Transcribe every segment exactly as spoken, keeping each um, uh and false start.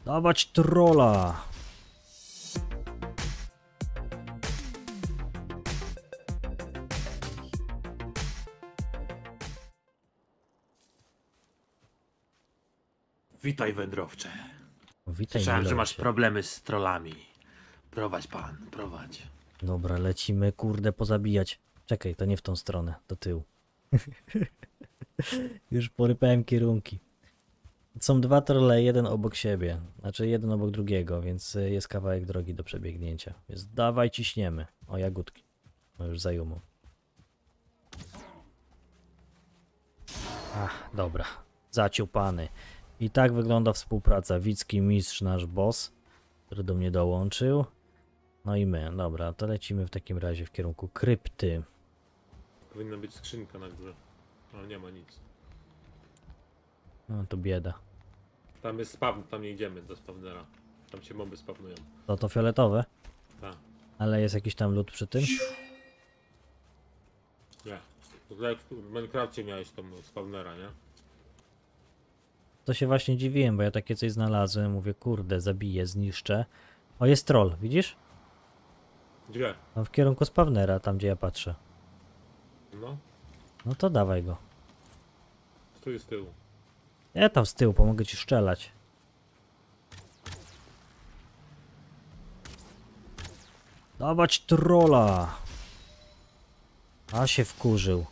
Dawać trolla! Witaj, wędrowcze. Witaj, Słyszałem, że Milocie. masz problemy z trollami. Prowadź pan, prowadź. Dobra, lecimy, kurde, pozabijać. Czekaj, to nie w tą stronę, do tyłu. Już porypałem kierunki. Są dwa trolle, jeden obok siebie. Znaczy jeden obok drugiego, więc jest kawałek drogi do przebiegnięcia. Więc dawaj, ciśniemy. O, jagódki. No już zajumą. Ach, dobra. Zaciupany. I tak wygląda współpraca. Wicki mistrz, nasz boss, który do mnie dołączył. No i my. Dobra, to lecimy w takim razie w kierunku krypty. Powinna być skrzynka na górze. Ale nie ma nic. No to bieda. Tam jest spawn, tam nie idziemy do spawnera. Tam się moby spawnują. To to fioletowe? Tak. Ale jest jakiś tam lód przy tym? Nie. To jak w Minecrafcie miałeś tam spawnera, nie? To się właśnie dziwiłem, bo ja takie coś znalazłem. Mówię, kurde, zabiję, zniszczę. O, jest troll, widzisz? Gdzie? No w kierunku spawnera, tam gdzie ja patrzę. No. No to dawaj go. Tu jest z tyłu. Ja tam z tyłu, pomogę ci strzelać. Dawać trolla! A się wkurzył.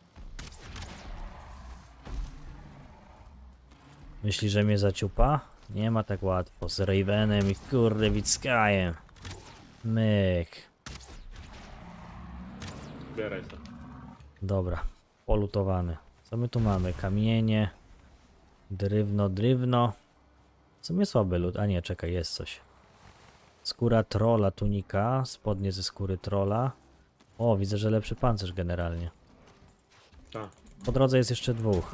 Myśli, że mnie zaciupa? Nie ma tak łatwo. Z Ravenem i kurde Wickajem. Myk. Zbieraj to. Dobra, polutowany. Co my tu mamy? Kamienie. Drewno, drewno. W sumie słaby lód. A nie, czekaj, jest coś. Skóra trolla, tunika. Spodnie ze skóry trolla. O, widzę, że lepszy pancerz generalnie. Tak. Po drodze jest jeszcze dwóch.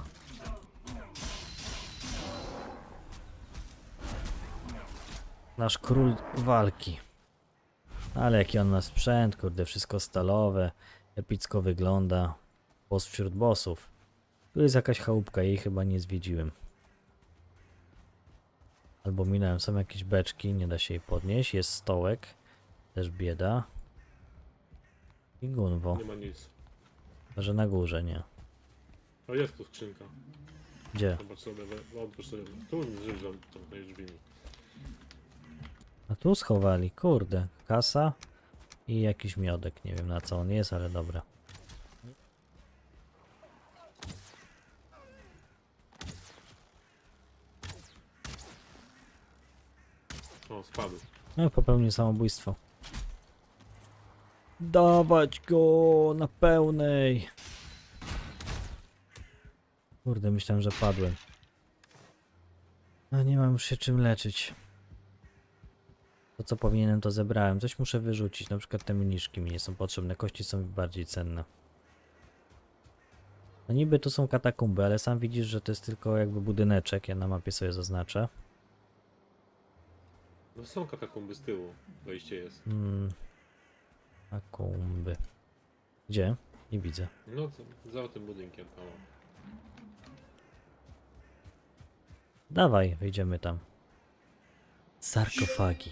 Nasz król walki. Ale jaki on ma sprzęt, kurde, wszystko stalowe. Epicko wygląda. Boss wśród bossów. Tu jest jakaś chałupka, jej chyba nie zwiedziłem. Albo minąłem, są jakieś beczki, nie da się jej podnieść. Jest stołek, też bieda. I gunwo, Nie ma nic. że na górze nie. O, jest tu skrzynka. Gdzie? Zobacz sobie, we- otwórz sobie. Tu mi zrzucał tą drzwi. A tu schowali, kurde. Kasa i jakiś miodek, nie wiem na co on jest, ale dobra. O, spadł. No, popełnił samobójstwo. Dawać go na pełnej. Kurde, myślałem, że padłem. No nie mam już się czym leczyć. To co powinienem, to zebrałem. Coś muszę wyrzucić, na przykład te mniszki mi nie są potrzebne, kości są bardziej cenne. No niby to są katakumby, ale sam widzisz, że to jest tylko jakby budyneczek, ja na mapie sobie zaznaczę. No są katakumby z tyłu. Wejście jest. Hmm. Katakumby. Gdzie? Nie widzę. No, to, za tym budynkiem tam. Dawaj, wejdziemy tam. Sarkofagi.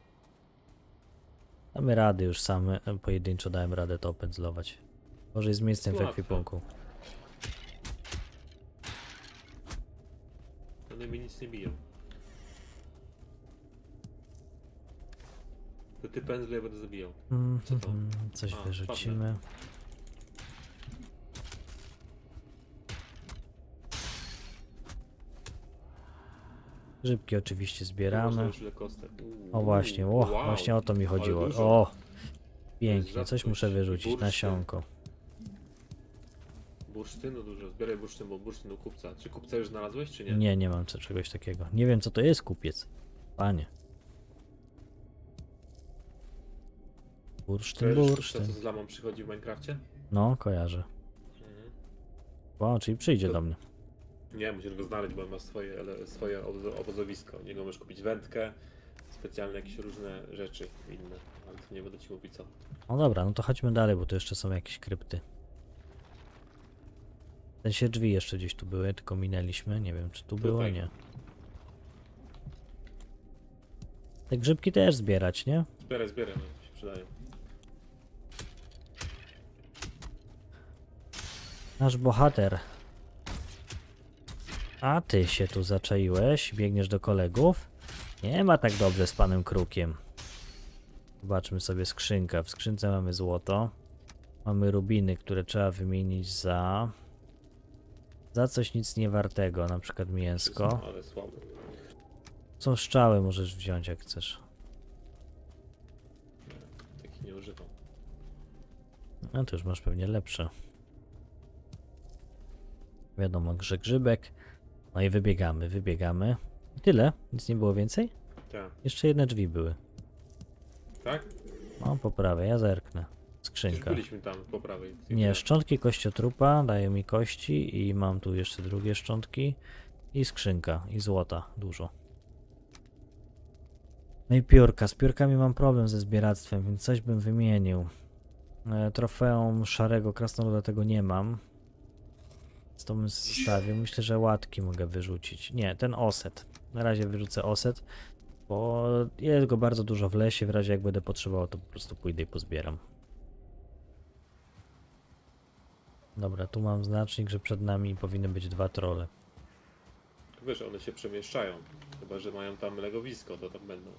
Damy rady już same, pojedynczo dałem radę to opędzlować. Może jest miejscem w Łatwe. ekwipunku. One mi nic nie biją. To ty pędzle ja będę zabijał. Mm, Co to? mm, coś A, wyrzucimy. Grzybki oczywiście Tu zbieramy. można już ile kostek. O właśnie, o, Wow. właśnie o to mi chodziło. Ale dużo. O, pięknie, rzadkość. coś muszę wyrzucić, Bursztyn. nasionko. Bursztynu dużo. Zbieraj bursztyn, bo bursztyn u kupca. Czy kupca już znalazłeś, czy nie? Nie, nie mam co- czegoś takiego. Nie wiem co to jest kupiec. Panie. Bursztyn, Kojarzysz kupca, bursztyn. co z lamą przychodzi w Minecrafcie? No, kojarzę. Mhm. Wow, czyli przyjdzie To- do mnie. Nie, musisz go znaleźć, bo on ma swoje, ele- swoje obozo- obozowisko. W niego możesz kupić wędkę, specjalne jakieś różne rzeczy inne. Ale to nie będę ci mówić co. No dobra, no to chodźmy dalej, bo tu jeszcze są jakieś krypty. W sensie drzwi jeszcze gdzieś tu były, tylko minęliśmy. Nie wiem, czy tu było, Tutaj. nie. Te grzybki też zbierać, nie? Zbieraj, zbieraj, no, to się przydaje. Nasz bohater. A ty się tu zaczaiłeś, biegniesz do kolegów. Nie ma tak dobrze z panem Krukiem. Zobaczmy sobie skrzynkę. W skrzynce mamy złoto. Mamy rubiny, które trzeba wymienić za... Za coś nic nie wartego, na przykład mięsko. Ale słabo. Są strzały, możesz wziąć jak chcesz. Takich nie używam. No to już masz pewnie lepsze. Wiadomo, że grzybek. No i wybiegamy, wybiegamy. I tyle? Nic nie było więcej? Tak. Jeszcze jedne drzwi były. Tak? No, po prawej, ja zerknę. Przecież Skrzynka. byliśmy tam po prawej. Nie, szczątki kościotrupa dają mi kości i mam tu jeszcze drugie szczątki. I skrzynka, i złota, dużo. No i piórka. Z piórkami mam problem ze zbieractwem, więc coś bym wymienił. E, trofeum szarego krasnoluda tego nie mam. Z to bym zostawił. Myślę, że łatki mogę wyrzucić. Nie, ten oset. Na razie wyrzucę oset, bo jest go bardzo dużo w lesie. W razie jak będę potrzebował, to po prostu pójdę i pozbieram. Dobra, tu mam znacznik, że przed nami powinny być dwa trolle. Wiesz, one się przemieszczają. Chyba że mają tam legowisko, to tam będą.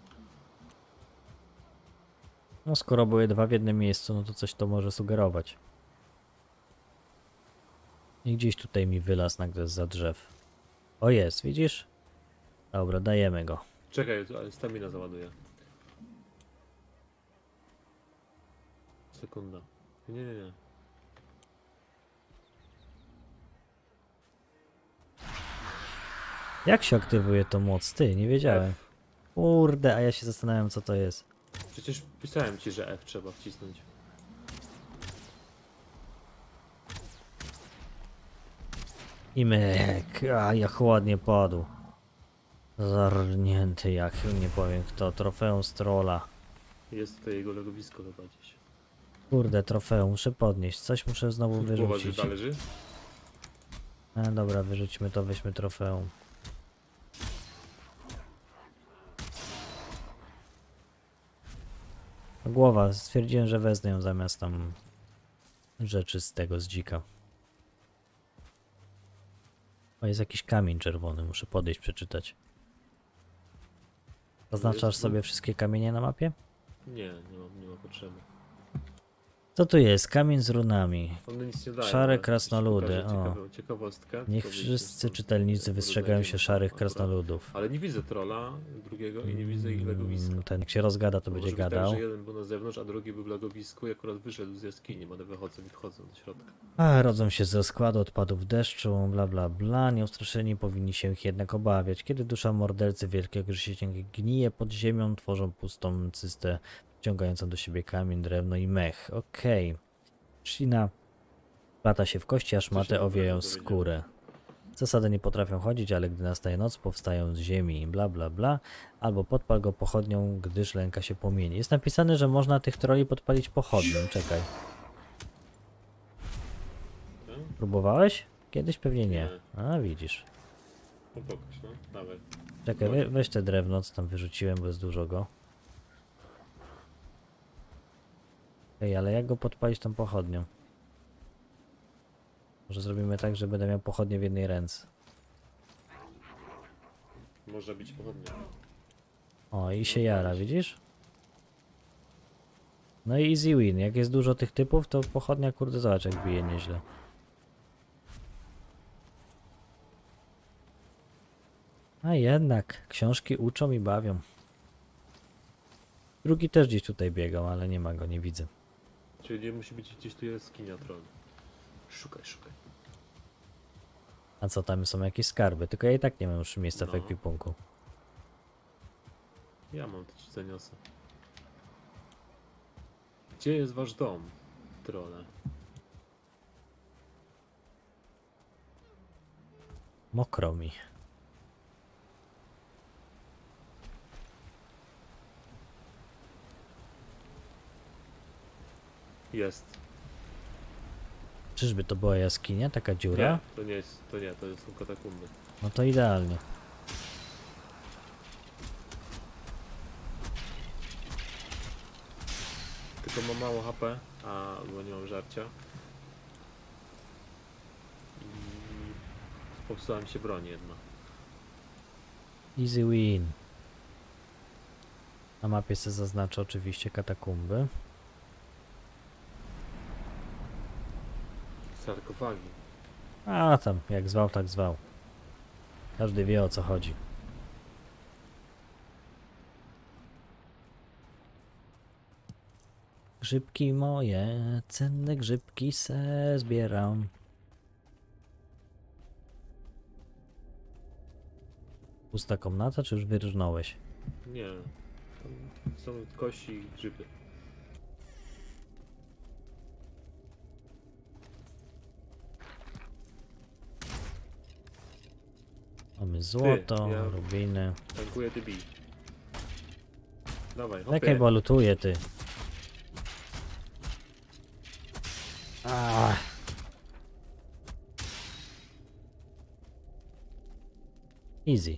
No skoro były dwa w jednym miejscu, no to coś to może sugerować. I gdzieś tutaj mi wylazł nagle zza drzew. O jest, widzisz? Dobra, dajemy go. Czekaj, ale stamina załaduje. Sekunda. Nie, nie, nie. Jak się aktywuje to moc? Ty, nie wiedziałem. F. Kurde, a ja się zastanawiam co to jest. Przecież pisałem ci, że F trzeba wcisnąć. I myk, a jak ładnie padł. Zarnięty jak, nie powiem kto, trofeum z trolla. Jest tutaj jego legowisko chyba gdzieś. Kurde, trofeum, muszę podnieść, coś muszę znowu Głowa wyrzucić. grzyba leży? A, dobra, wyrzućmy to, weźmy trofeum. Głowa, stwierdziłem, że wezmę ją zamiast tam rzeczy z tego, z dzika. O, jest jakiś kamień czerwony, muszę podejść, przeczytać. Zaznaczasz Jest, sobie no. wszystkie kamienie na mapie? Nie, nie ma, nie ma potrzeby. Co tu jest? Kamień z runami. One nic nie dają. Szare ale krasnoludy, ci pokażę o. Ciekawą, ciekawostkę. Niech tylko wszyscy wiecie, czytelnicy to- wystrzegają się to szarych akurat. krasnoludów. Ale nie widzę trolla drugiego i nie widzę ich legowiska. Mm, Ten jak się rozgada, to Może będzie być tak, gadał. że jeden był na zewnątrz, a drugi był w legowisku i akurat wyszedł z jaskini, bo one wychodzą i wchodzą do środka. A, rodzą się z rozkładu odpadów deszczu, bla bla bla. Nieustraszeni powinni się ich jednak obawiać. Kiedy dusza mordercy wielkiego grzesiecięgi gnije pod ziemią, tworzą pustą cystę, wciągającą do siebie kamień, drewno i mech. Okej. Okay. Trzcina plata się w kości, a szmaty dobrego owijają dowiedziałem. skórę. Zasady nie potrafią chodzić, ale gdy nastaje noc, powstają z ziemi, bla bla bla. Albo podpal go pochodnią, gdyż lęka się płomieni. Jest napisane, że można tych troli podpalić pochodnią. Czekaj. No, Próbowałeś? Kiedyś pewnie nie. Nie. A, widzisz. no pokaż, no, dawaj. Czekaj, we, weź te drewno, co tam wyrzuciłem, bo jest dużo go. Ej, ale jak go podpalić tą pochodnią? Może zrobimy tak, że będę miał pochodnię w jednej ręce. Może być pochodnia. O, i się jara, widzisz? No i easy win. Jak jest dużo tych typów, to pochodnia, kurde, zobacz jak bije nieźle. A jednak, książki uczą i bawią. Drugi też gdzieś tutaj biegał, ale nie ma go, nie widzę. Czyli nie musi być gdzieś tu jaskinia troll. Szukaj, szukaj. A co, tam są jakieś skarby? Tylko ja i tak nie mam już miejsca w No. ekwipunku. Ja mam, to ci zaniosę. Gdzie jest wasz dom, trolle? Mokro mi. Jest. Czyżby to była jaskinia, taka dziura? Nie, to nie jest, to nie, to są katakumby. No to idealnie. Tylko mam mało H P, a bo nie mam żarcia. I popsuła mi się broń jedna. Easy win. Na mapie se zaznaczę oczywiście katakumby. Sarkofagi. A tam, jak zwał, tak zwał. Każdy wie, o co chodzi. Grzybki moje, cenne grzybki se zbieram. Pusta komnata, czy już wyrżnąłeś? Nie. Tam są kości i grzyby. Mamy złoto, Ty, ja- rubiny. Tankuję ty bij. Dawaj, Czekaj, hopie. bo lutuję, ty. Ah. Easy.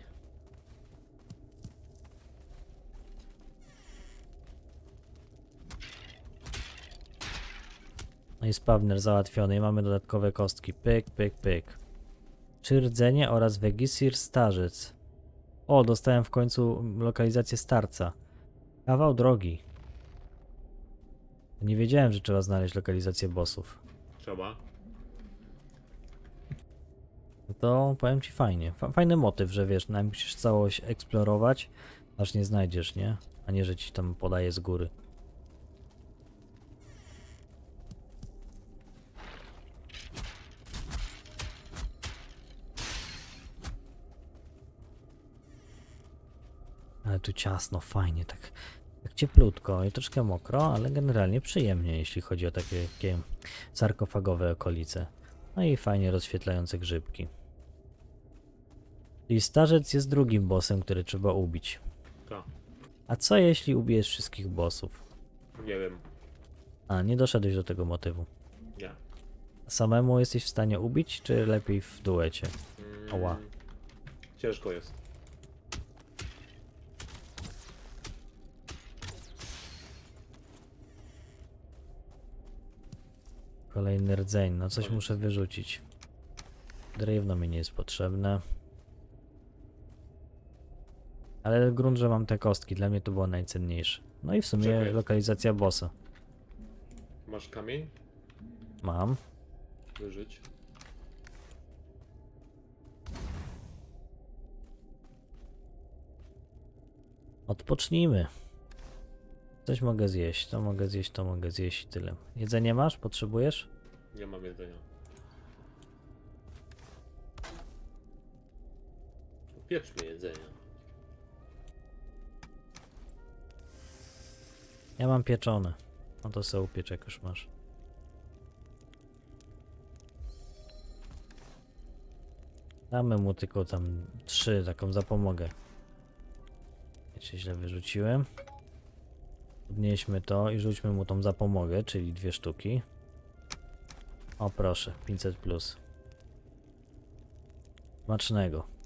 No i spawner załatwiony i mamy dodatkowe kostki. Pyk, pyk, pyk. Czy rdzenie oraz Wegisir starzec. O, dostałem w końcu lokalizację starca. Kawał drogi. Nie wiedziałem, że trzeba znaleźć lokalizację bossów. Trzeba. No to powiem ci fajnie. Fa- Fajny motyw, że wiesz, nam musisz całość eksplorować, aż nie znajdziesz, nie? A nie, że ci tam podaje z góry. Ale tu ciasno, fajnie, tak, tak cieplutko i troszkę mokro, ale generalnie przyjemnie, jeśli chodzi o takie, takie sarkofagowe okolice. No i fajnie rozświetlające grzybki. I starzec jest drugim bossem, który trzeba ubić. Tak. A co jeśli ubijesz wszystkich bossów? Nie wiem. A, nie doszedłeś do tego motywu. Nie. Samemu jesteś w stanie ubić, czy lepiej w duecie? Mm, Oła. Ciężko jest. Kolejny rdzeń, no coś Koniec. muszę wyrzucić. Drewno mi nie jest potrzebne. Ale grunt, że mam te kostki, dla mnie to było najcenniejsze. No i w sumie Czekaj. lokalizacja bossa. Masz kamień? Mam. Wyżyć. Odpocznijmy. Coś mogę zjeść, to mogę zjeść, to mogę zjeść i tyle. Jedzenie masz? Potrzebujesz? Nie mam jedzenia. Pieczmy jedzenie. Ja mam pieczone. No to sobie upiecz, jak już masz. Damy mu tylko tam trzy, taką zapomogę. Jeszcze źle wyrzuciłem. Podnieśmy to i rzućmy mu tą zapomogę, czyli dwie sztuki. O proszę, pięćset plus. Smacznego.